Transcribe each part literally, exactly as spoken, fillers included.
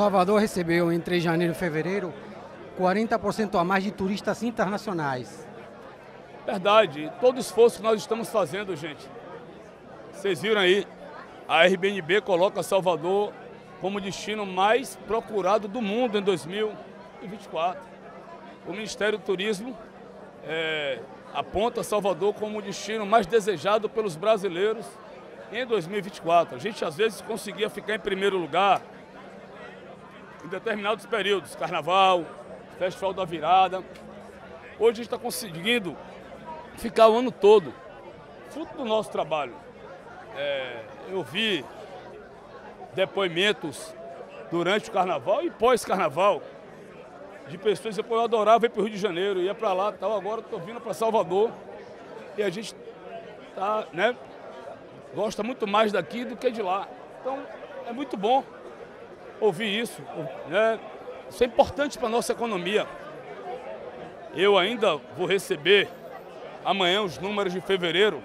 Salvador recebeu entre janeiro e fevereiro quarenta por cento a mais de turistas internacionais. Verdade, todo esforço que nós estamos fazendo, gente. Vocês viram aí, a Airbnb coloca Salvador como destino mais procurado do mundo em dois mil e vinte e quatro. O Ministério do Turismo é, aponta Salvador como o destino mais desejado pelos brasileiros em dois mil e vinte e quatro. A gente às vezes conseguia ficar em primeiro lugar em determinados períodos, Carnaval, Festival da Virada. Hoje a gente está conseguindo ficar o ano todo, fruto do nosso trabalho. É, eu vi depoimentos durante o Carnaval e pós-Carnaval de pessoas que eu adorava ir para o Rio de Janeiro, ia para lá, tal, agora estou vindo para Salvador e a gente tá, né, gosta muito mais daqui do que de lá. Então é muito bom ouvir isso, né? Isso é importante para a nossa economia. Eu ainda vou receber amanhã os números de fevereiro,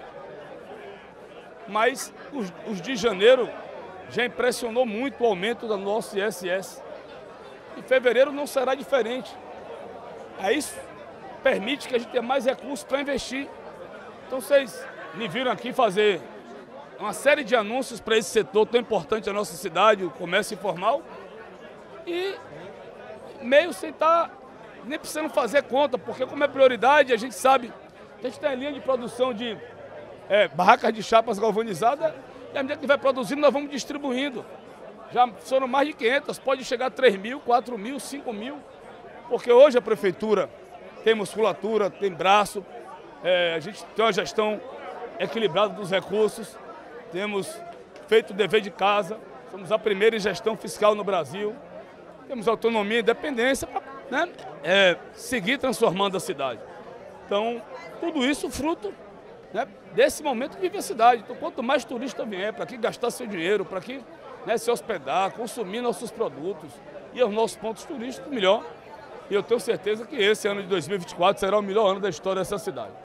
mas os, os de janeiro já impressionou muito o aumento do nosso I S S. E fevereiro não será diferente. Aí isso permite que a gente tenha mais recursos para investir. Então vocês me viram aqui fazer uma série de anúncios para esse setor tão importante da nossa cidade, o comércio informal, e meio sem estar nem precisando fazer conta, porque como é prioridade, a gente sabe que a gente tem a linha de produção de é, barracas de chapas galvanizadas, e à medida que vai produzindo, nós vamos distribuindo. Já foram mais de quinhentas, pode chegar a três mil, quatro mil, cinco mil, porque hoje a prefeitura tem musculatura, tem braço, é, a gente tem uma gestão equilibrada dos recursos, temos feito o dever de casa, somos a primeira gestão fiscal no Brasil, temos autonomia e independência para, né, é, seguir transformando a cidade. Então, tudo isso fruto, né, desse momento que vive a cidade. Então, quanto mais turista vier, para que gastar seu dinheiro, para que, né, se hospedar, consumir nossos produtos e os nossos pontos turísticos, melhor. E eu tenho certeza que esse ano de dois mil e vinte e quatro será o melhor ano da história dessa cidade.